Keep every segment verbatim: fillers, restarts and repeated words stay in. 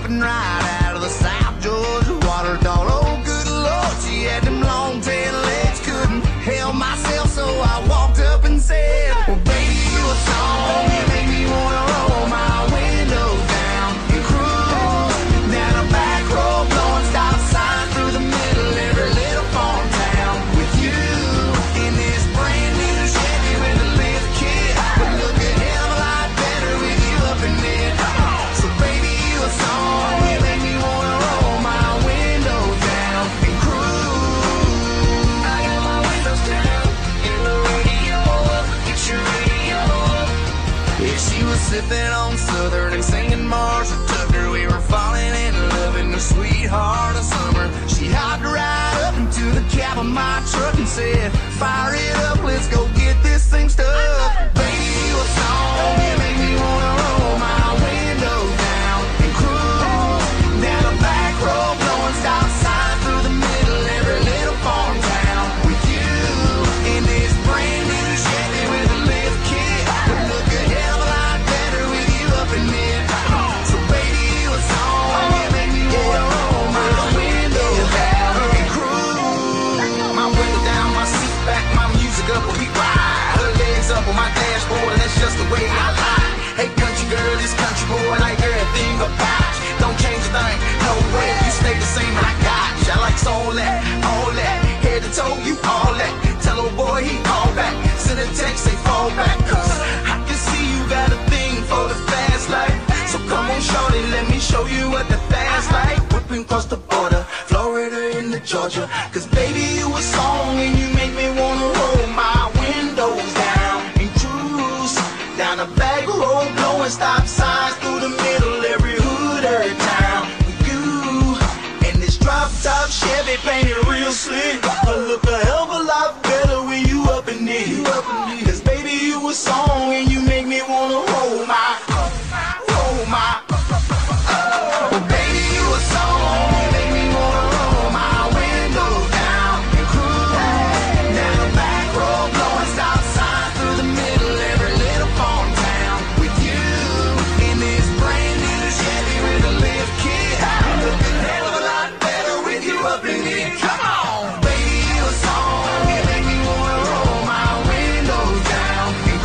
dropping right out of the South Georgia water. Thought, oh good Lord, she had them long tail legs. Couldn't help myself, so I walked up and said, well baby, you a song, you make me wanna roll my windows down and cruise down a back road, blowing stop signs through the middle of every little farm town. With you in this brand new Chevy with a lift kit, would look a hell of a lot better with you up in it. So baby, you a song, you make me wanna roll my windows down and cruise. I got my windows down in the radio up, get your radio up. Yeah, she was sipping on Southern and singing Marshall Tucker. We were falling in love in the sweetheart of summer. She hopped right up into the cab of my truck and said, fire it up, let's go get this thing stuck. Baby, you a song, you make me wanna roll my windows down and cruise down a back road, blowing stop signs through the middle of every little farm town. With you in this brand new Chevy with a lift kit, would look a hell of a lot better with you up in it. So baby, you a song, you make me wanna roll my windows down and cruise. My window down, my seat back, my music up, we ride. Her legs up on my dashboard, that's just the way I lie. Hey country girl, this country boy, like everything about you. Don't change a thing, no way, you stay the same, I got you. I like all that, all that, head to toe, you all that. Tell old boy he call back, send a text, say fall back. Cause I can see you got a thing for the fast life. So come on shorty, let me show you what the fast life. Whipping across the border, Florida into Georgia. Cause baby you a song and you make me wanna roll my windows down and cruise down a back road, blowing stop signs through the middle, every hood, every town. With you and this drop top Chevy painted real slick, but look a hell of a lot better when you up in it. Cause baby you a song and you make me wanna roll my, roll my. Oh baby you a song, you make me wanna roll my windows down and cruise down a back road, blowing stop signs through the middle, every little farm town. With you in this brand new Chevy with a lift kit, look a hell of a lot better with you up in it. Come on, baby, you a song, you make me wanna roll my windows down and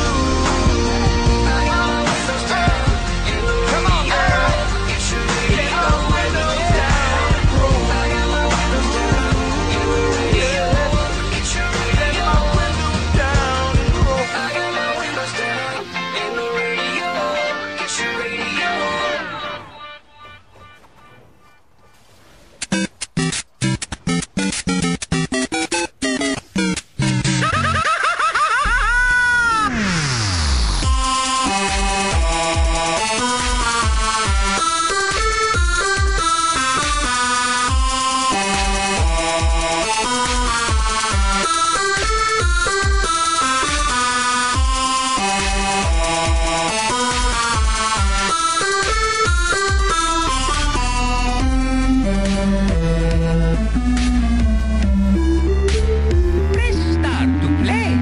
cruise. I got my windows down. Come on, girl, get your windows down and cruise. I got my windows down in the radio. Get your windows down and cruise. I got my windows down in the radio. Get your radio. Press start to play.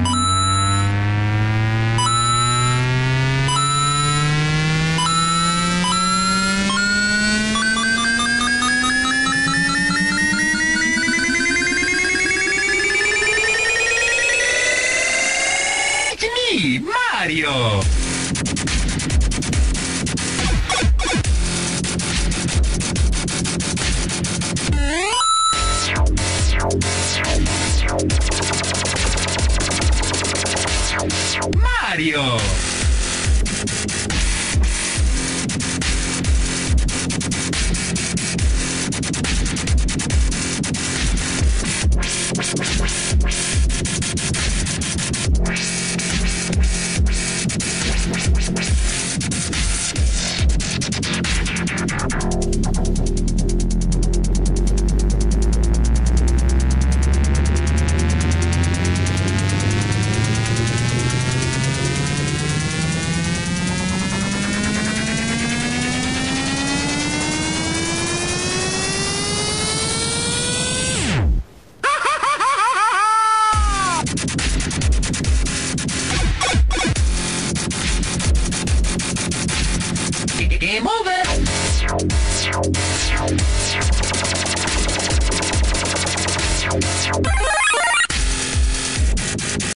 It's me, Mario. Mario. Game over. We'll be right back.